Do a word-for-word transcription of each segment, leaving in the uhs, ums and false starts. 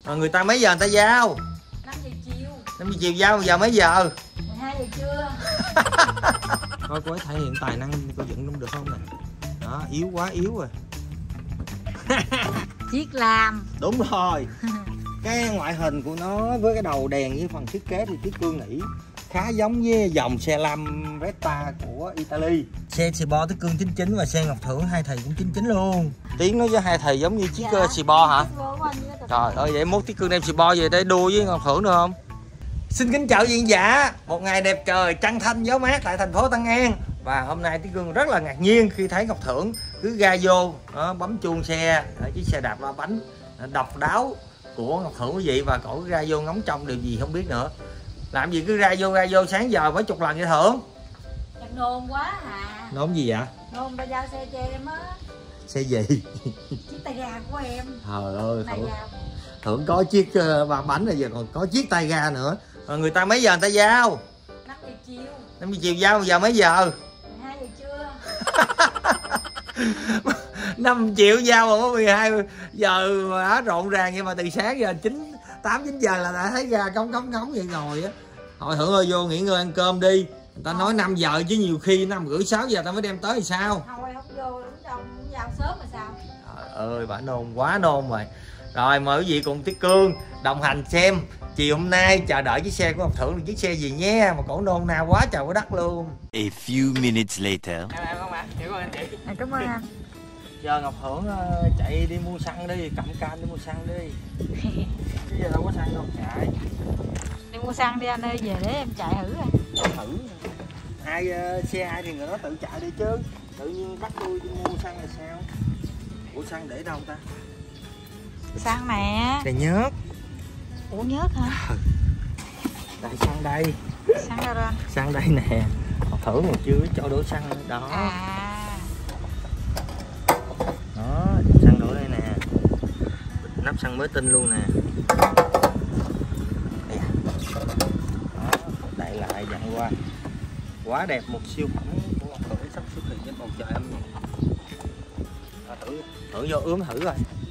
Rồi người ta mấy giờ người ta giao? năm giờ chiều. năm giờ chiều giao, giờ mấy giờ? mười hai giờ trưa. Coi cô ấy thể hiện tài năng cô dựng cũng được không nè. Đó, yếu quá yếu rồi. Chiếc làm. Đúng rồi. Cái ngoại hình của nó với cái đầu đèn với phần thiết kế thì Tuyết Cương nghĩ khá giống với dòng xe lam Vesta của Italy. Xe Cibo Tuyết Cương chín chín và xe Ngọc Thưởng hai thầy cũng chín chín luôn. Tiến nói với hai thầy giống như chiếc dạ, Cibo hả? Trời ơi, vậy mốt Tuyết Cương đem Cibo về để đua với Ngọc Thưởng được không? Xin kính chào quý khán giả. Một ngày đẹp trời, trăng thanh gió mát tại thành phố Tân An. Và hôm nay Tuyết Cương rất là ngạc nhiên khi thấy Ngọc Thưởng cứ ra vô đó, bấm chuông xe, chiếc xe đạp ba bánh độc đáo của Ngọc Thưởng quý vị, và cổ ra vô ngóng trông điều gì không biết nữa. Làm gì cứ ra vô ra vô sáng giờ mấy chục lần vậy Thưởng? Em nôn quá hả? Nôn gì vậy? Nôn ba giao xe cho em á. Xe gì? Chiếc tay ga của em. Trời ơi, Thưởng, Thưởng có chiếc uh, ba bánh rồi giờ còn có chiếc tay ga nữa. Rồi người ta mấy giờ người ta giao? năm giờ chiều. năm giờ chiều giao, giờ mấy giờ? mười hai giờ trưa. năm triệu giao mà có mười hai giờ mà rộn ràng, nhưng mà từ sáng giờ chín tám chín giờ là đã thấy ra cống cống cống vậy ngồi á. Thôi Thưởng ơi, vô nghỉ ngơi ăn cơm đi. Người ta nói năm giờ chứ nhiều khi năm rưỡi sáu giờ ta mới đem tới thì sao? Thôi không vô, đứng trong giao sớm mà sao? Trời ơi, bà nôn quá nôn rồi. Rồi mời quý vị cùng Tuyết Cương đồng hành xem chiều hôm nay chờ đợi chiếc xe của Ngọc Thưởng là chiếc xe gì nhé, mà cổ nôn nao quá trời quá đất luôn. A few minutes later. Em không ạ? Hiểu ơn anh chị. À, cảm ơn anh. Giờ Ngọc Thưởng chạy đi mua xăng đi, cầm cam đi mua xăng đi. Bây giờ đâu có xăng đâu chạy. Đi mua xăng đi anh ơi, về để em chạy thử rồi. Thử. Ai uh, xe ai thì người đó tự chạy đi chứ. Tự nhiên bắt tôi đi mua xăng là sao? Ủa xăng để đâu ta? Xăng nè. Đây nhớt. Ủa nhớt hả? Đây xăng đây. Xăng đâu rồi anh? Xăng đây nè. Ngọc Thưởng còn chưa cho đổ xăng đó. À. Đó, xăng đổ đây nè. Nắp xăng mới tinh luôn nè. Đây. Đó, đậy lại dặn qua. Quá đẹp, một siêu phẩm của Ngọc Thưởng sắp xuất hiện trên bầu trời âm nhạc. À, thử, thử vô ướm thử rồi.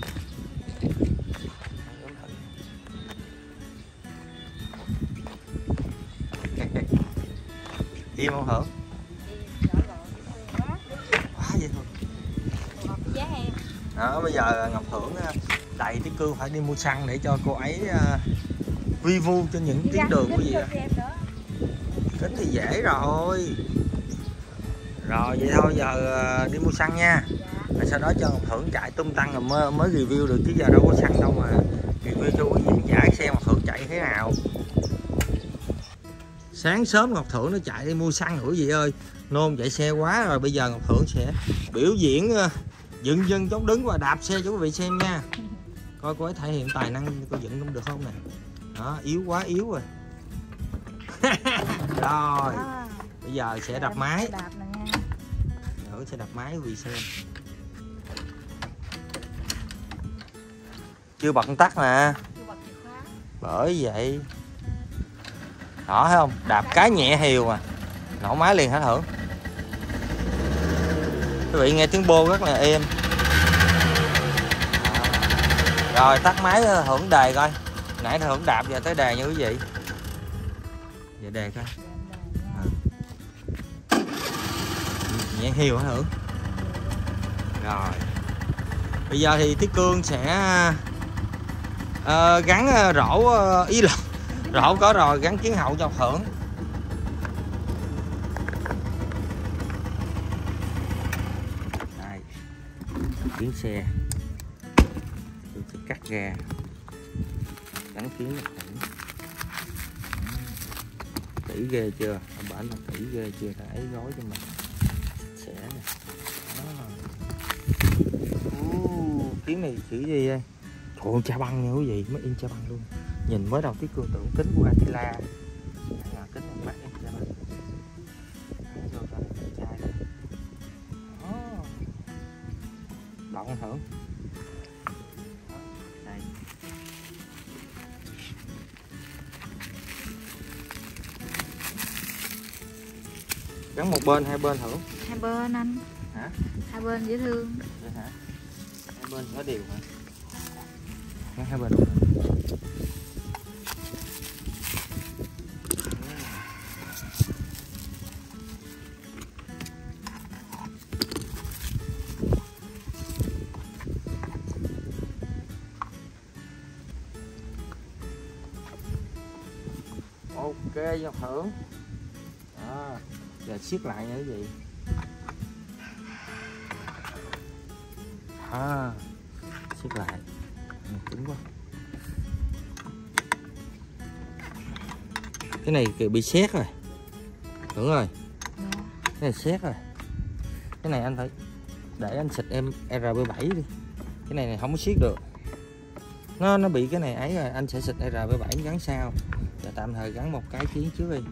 Im không Thưởng? Quá vậy thôi. Giá em. Đó, bây giờ Ngọc Thưởng đẩy Tuyết Cương phải đi mua xăng để cho cô ấy uh, vi vu cho những tuyến đường của gì đó. Kính thì dễ rồi. Rồi vậy thôi, giờ uh, đi mua xăng nha. Rồi sau đó cho Ngọc Thưởng chạy tung tăng rồi mới, mới review được, chứ giờ đâu có xăng đâu mà review cho quý vị giải xe Ngọc Thưởng chạy thế nào. Sáng sớm Ngọc Thưởng nó chạy đi mua xăng hữu gì ơi, nôn chạy xe quá rồi. Bây giờ Ngọc Thưởng sẽ biểu diễn uh, dựng dân chống đứng và đạp xe cho quý vị xem nha. Coi cô ấy thể hiện tài năng cô dựng cũng được không nè. Đó, yếu quá yếu rồi. Rồi bây giờ sẽ đạp máy. Thưởng sẽ đạp máy quý vị xem. Chưa bật công tắc nè. Bởi vậy. Đó thấy không? Đạp cái nhẹ hiều à. Nổ máy liền hả Thưởng? Quý vị nghe tiếng bô rất là êm. Rồi tắt máy Thưởng đề coi. Nãy Thưởng đạp giờ tới đề nha quý vị. Giờ đề coi. À. Nhẹ hiều hả Thưởng? Rồi. Bây giờ thì Tuyết Cương sẽ uh, gắn rổ uh, ý lộn. Rổ có rồi, gắn kiến hậu cho Thưởng. Đây. Kiến xe. Tôi sẽ cắt ra. Gắn kiến cho Thưởng. Kỹ ghê chưa? Ông bảo là kỹ ghê chưa? Đã ấy gói cho mình. Xẻ nè. Uh, kiến này chữ gì đây? Trời ơi, cha băng nha quý vị, mới in cha băng luôn. Nhìn mới đầu Tuyết Cương tưởng kính của Attila. Là kính này bắt em cha băng. Vô cho đẹp trai. Đó. Động Thưởng. Đây. Gắn một bên hai bên Thưởng? Hai bên anh. Hả? Hai bên dễ thương. Vậy hả? Hai bên có đều hả? Gắn hai bên. Ok Ngọc Thưởng. Đó. Giờ siết lại như vậy. À, siết lại. Cứng quá. Cái này kiểu bị sét rồi. Đúng rồi. Dạ. Cái này sét rồi. Cái này anh phải để anh xịt em R B bảy đi. Cái này này không có siết được. Nó nó bị cái này ấy rồi, anh sẽ xịt R B bảy gắn sau. Giờ tạm thời gắn một cái kiến trước đi.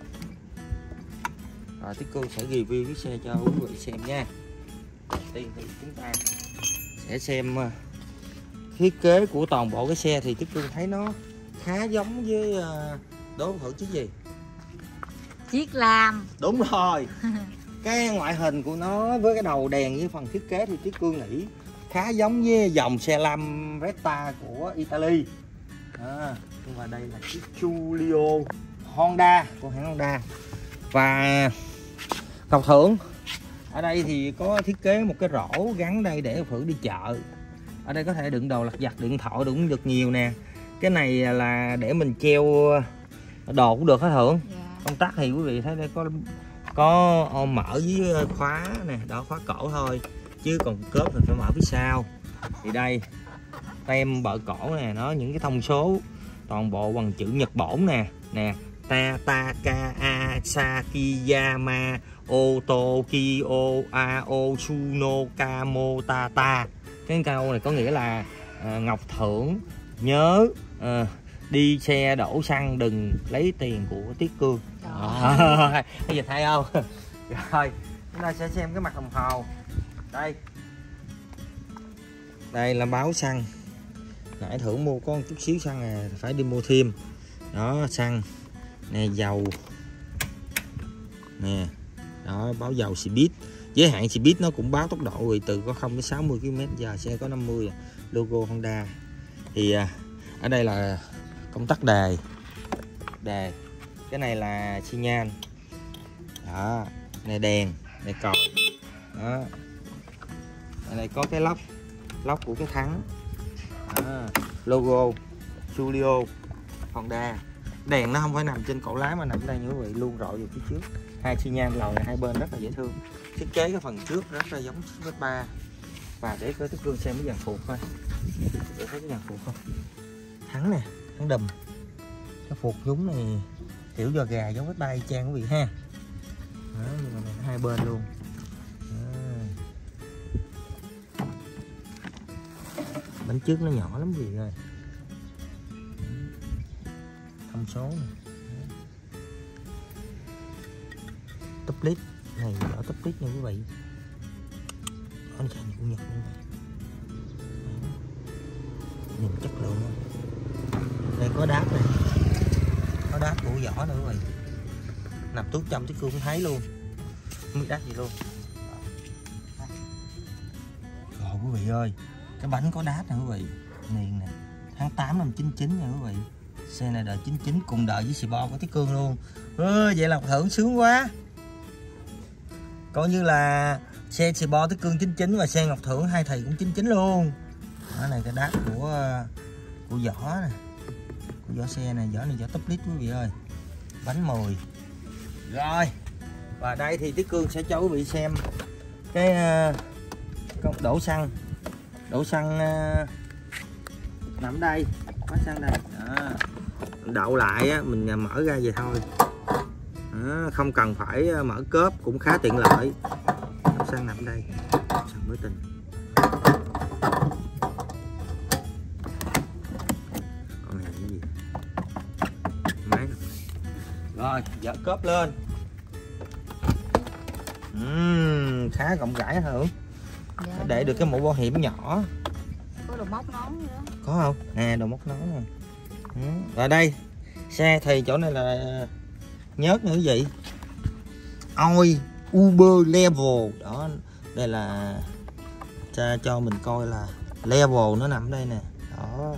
Rồi Tiết Cương sẽ review cái xe cho quý vị xem nha. Đầu tiên thì chúng ta sẽ xem thiết kế của toàn bộ cái xe thì Tiết Cương thấy nó khá giống với đối thủ chứ gì? Chiếc lam. Đúng rồi. Cái ngoại hình của nó với cái đầu đèn với phần thiết kế thì Tiết Cương nghĩ khá giống với dòng xe lam Vesta của Italy. À, nhưng mà đây là chiếc Giulio Honda của hãng Honda. Và Ngọc Thưởng ở đây thì có thiết kế một cái rổ gắn đây để Thưởng đi chợ. Ở đây có thể đựng đồ lặt vặt, điện thoại đựng được nhiều nè. Cái này là để mình treo đồ cũng được hả Thưởng? Dạ. Công tắc thì quý vị thấy đây có có mở với khóa nè, đó khóa cổ thôi, chứ còn cớp mình phải mở phía sau. Thì đây tem bợ cổ nè, nó những cái thông số toàn bộ bằng chữ Nhật Bản nè, nè ta ta ka a sakiyama oto kyo ao suno kamo tata. Cái câu này có nghĩa là à, Ngọc Thưởng nhớ à, đi xe đổ xăng đừng lấy tiền của Tiết Cương. Bây giờ thay không? Rồi chúng ta sẽ xem cái mặt đồng hồ. Đây đây là báo xăng. Nãy Thưởng mua có một chút xíu xăng à, phải đi mua thêm. Đó xăng nè, dầu nè, đó báo dầu Speed, giới hạn Speed nó cũng báo tốc độ rồi, từ có không đến sáu mươi ki lô mét giờ, xe có năm mươi, logo Honda. Thì à, ở đây là công tắc đề đề cái này là xi nhan, đó này đèn, này còi, đó ở đây có cái lốc lốc của cái thắng, đó. Logo Giulio Honda. Đèn nó không phải nằm trên cổ lái mà nằm đây như vậy, luôn rọi vào phía trước. Hai xi nhan lầu này hai bên rất là dễ thương. Thiết kế cái phần trước rất là giống chiếc Vespa. Và để coi Tiết Cương xem cái dàn phuộc thôi. Để thấy cái dàn phuộc không? Thắng nè, thắng đùm. Cái phuộc giống này kiểu giò gà giống Vespa y chang quý vị ha. Đó, nhưng mà này hai bên luôn. Đó. Bánh trước nó nhỏ lắm quý vị ơi. Thông số này. Top list này ở top list nha quý vị. Nó chạy như của Nhật luôn này. Nhìn chất lượng luôn. Đây có đáp này, có đáp của vỏ nữa quý vị. Nằm tuốt trong Tiết Cương cũng thấy luôn, không biết đáp gì luôn. Rồi quý vị ơi, cái bánh có đáp nè quý vị, niền nè, tháng tám năm chín chín nha quý vị. Xe này đời chín chín cùng đời với xì bo của Tiết Cương luôn. Ừ, vậy là Ngọc Thưởng sướng quá. Coi như là xe xì bo Tiết Cương chín chín và xe Ngọc Thưởng hai thầy cũng chín chín luôn. Đó này cái đát của của vỏ nè, của vỏ xe này, vỏ này vỏ top list quý vị ơi. Bánh mười. Rồi. Và đây thì Tiết Cương sẽ cho quý vị xem cái uh, đổ xăng. Đổ xăng uh, nằm đây, có xăng đây. Đó. Đậu lại á, mình mở ra vậy thôi. Đó, không cần phải mở cớp cũng khá tiện lợi. Xăng nằm đây, xăng mới tình. Con này cái gì? Máy rồi. Rồi, dỡ cớp lên. Uhm, khá rộng rãi hả Hưởng? Dạ, để được cái mũ bảo hiểm nhỏ. Có đồ móc nón nữa. Có không? Nè, đồ móc nón nè. Ừ. Và đây xe thì chỗ này là nhớt nữa quý vị, oi Uber level đó. Đây là cho, cho mình coi là level nó nằm đây nè. Đó,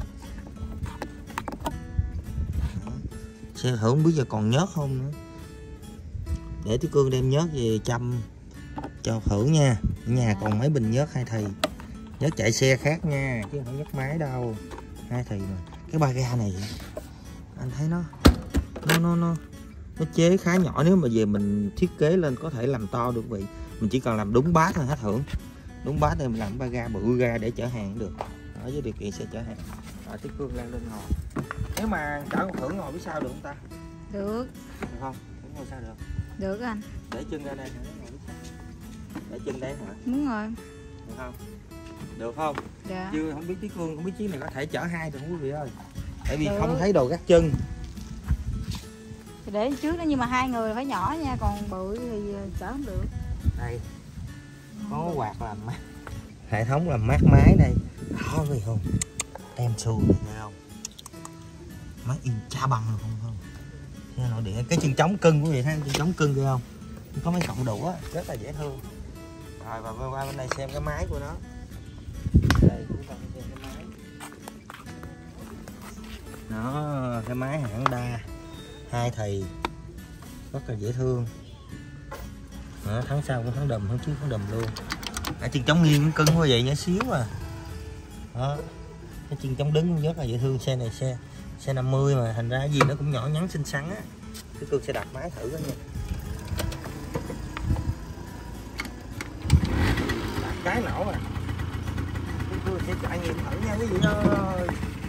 đó. Xe Hưởng không biết giờ còn nhớt không nữa, để Tiết Cương đem nhớt về chăm cho Hưởng nha. Ở nhà còn mấy bình nhớt hai thì, nhớt chạy xe khác nha chứ không phải nhớt máy đâu, hai thì mà. Cái ba ga này anh thấy nó nó nó nó nó chế khá nhỏ, nếu mà về mình thiết kế lên có thể làm to được vị. Mình chỉ cần làm đúng bát thôi hả Thưởng, đúng bát thì mình làm ba ga bự ga để chở hàng cũng được, ở với điều kiện xe chở hàng. Rồi Tiết Cương lên lên ngồi. Nếu mà chở con Thưởng ngồi phía sau được không ta? Được. Được không? Thưởng ngồi sao được? Được anh. Để chân ra đây hả? Để chân đây hả? Muốn rồi. Được không? Được không? Dạ. Chứ không biết Tiết Cương không biết chiếc này có thể chở hai được không quý vị ơi. Tại vì được. Không thấy đồ gác chân. Thì để trước đó, nhưng mà hai người phải nhỏ nha, còn bự thì chở không được. Đây có quạt làm mát, hệ thống làm mát máy đây đó quý vị không, tem xu này thấy không, máy in cha bằng luôn không không nha, nội địa. Cái chân chống cưng quý vị thấy chân chống cưng kia không, có mấy cọng đũa rất là dễ thương. Rồi và qua bên đây xem cái máy của nó. Đây chúng ta xem cái máy nó, cái máy hãng Đa hai thì rất là dễ thương. Đó, tháng sau cũng thắng đùm, tháng trước thắng đùm luôn. Ở chân chống nghiêng cưng quá vậy nhỏ xíu à. Đó, cái chân chống đứng rất là dễ thương. Xe này xe xe năm mươi mà thành ra gì nó cũng nhỏ nhắn xinh xắn á. Cái tôi sẽ đặt máy thử đó nha. Đặt cái nổ à. Cái tôi sẽ trải nghiệm thử nha quý vị ơi.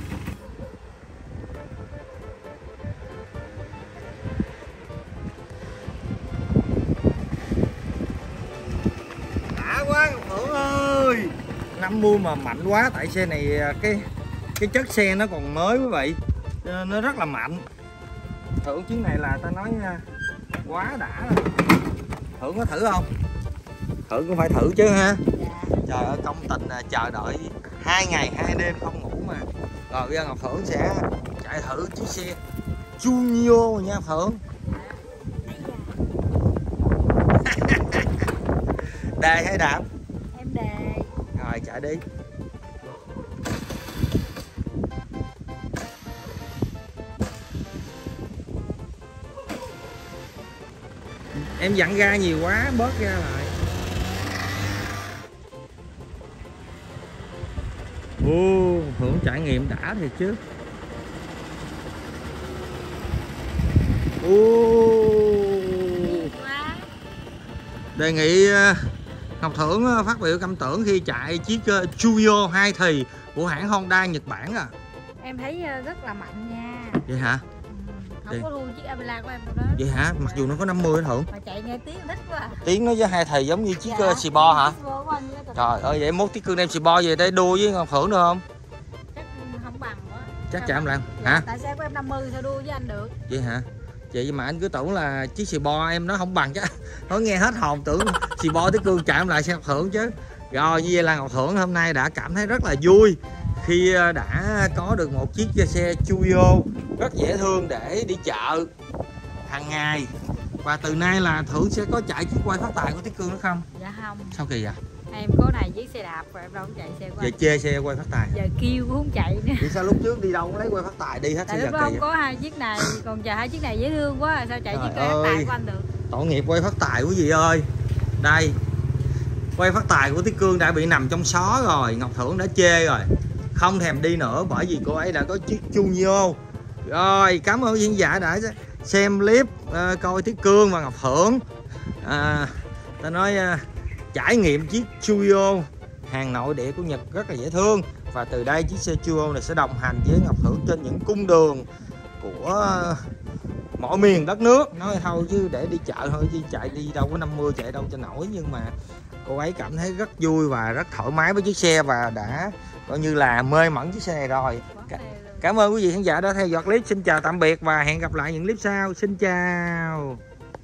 Quá Ngọc Hưởng ơi, năm mươi mà mạnh quá, tại xe này cái cái chất xe nó còn mới quý vị, nó rất là mạnh. Thưởng chuyến này là ta nói quá đã rồi. Thưởng có thử không? Thưởng cũng phải thử chứ ha. Dạ. Trời ơi công tình chờ đợi hai ngày hai đêm không ngủ mà. Rồi bây giờ Ngọc Hưởng sẽ chạy thử chiếc xe Junior nha Ngọc Hưởng. Đề hay đạp? Em đề. Rồi chạy đi. Em dặn ga nhiều quá, bớt ra lại. Ô, Hưởng trải nghiệm đã thiệt chứ. Ô. Đề nghị Ngọc Thưởng phát biểu cảm tưởng khi chạy chiếc Junior hai thì của hãng Honda Nhật Bản à. Em thấy rất là mạnh nha. Vậy hả? Không Vậy. có thua chiếc Avila của em đâu đó. Vậy hả? Mặc dù nó có năm mươi Thưởng. Mà chạy nghe tiếng thích quá. Tiếng nó với hai thì giống như chiếc Dạ, Cibo hả? Cibo Trời ơi vậy mốt Tiết Cương đem Cibo về đây đua với Ngọc Thưởng được không? Chắc không bằng nữa. Chắc chắn làm dạ, hả? Tại xe của em năm mươi sao đua với anh được. Vậy hả? Vậy mà anh cứ tưởng là chiếc Cibo em nó không bằng chứ. Nó nghe hết hồn tưởng Cibo Tiết Cương chạy lại xe Ngọc Thưởng chứ. Rồi như vậy là Ngọc Thưởng hôm nay đã cảm thấy rất là vui khi đã có được một chiếc xe Junior rất dễ thương để đi chợ hàng ngày. Và từ nay là Thưởng sẽ có chạy chiếc quay phát tài của Tiết Cương nữa không? Dạ không. Sao kỳ vậy? Em có này chiếc xe đạp rồi em đâu có chạy xe của Giờ anh. chê xe quay phát tài. Giờ kêu cũng không chạy nữa. Vì sao lúc trước đi đâu cũng lấy quay phát tài đi hết? Tại lúc đó không có hai chiếc này, còn chờ hai chiếc này dễ thương quá, sao chạy Trời chiếc quay phát tài của anh được? Tội nghiệp quay phát tài quý vị ơi. Đây, quay phát tài của Tiết Cương đã bị nằm trong xó rồi, Ngọc Thưởng đã chê rồi, không thèm đi nữa bởi vì cô ấy đã có chiếc Junior. Rồi, cảm ơn khán giả đã xem clip uh, coi Tiết Cương và Ngọc Thưởng à, ta nói uh, trải nghiệm chiếc Junior hàng nội địa của Nhật rất là dễ thương. Và từ đây chiếc xe Junior này sẽ đồng hành với Ngọc Thưởng trên những cung đường của uh, mọi miền đất nước. Nói thôi chứ để đi chợ thôi chứ chạy đi đâu có năm mươi chạy đâu cho nổi. Nhưng mà cô ấy cảm thấy rất vui và rất thoải mái với chiếc xe và đã coi như là mê mẩn chiếc xe này rồi. Cảm ơn quý vị khán giả đã theo dõi clip. Xin chào tạm biệt và hẹn gặp lại những clip sau. Xin chào.